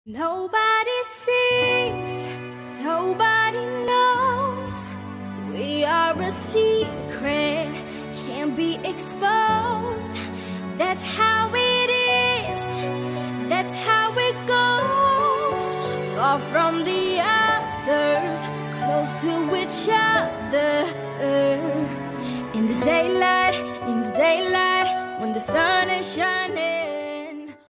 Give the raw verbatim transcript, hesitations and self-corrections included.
Nobody sees, nobody knows. We are a secret, can't be exposed. That's how it is, that's how it goes. Far from the others, close to each other. In the daylight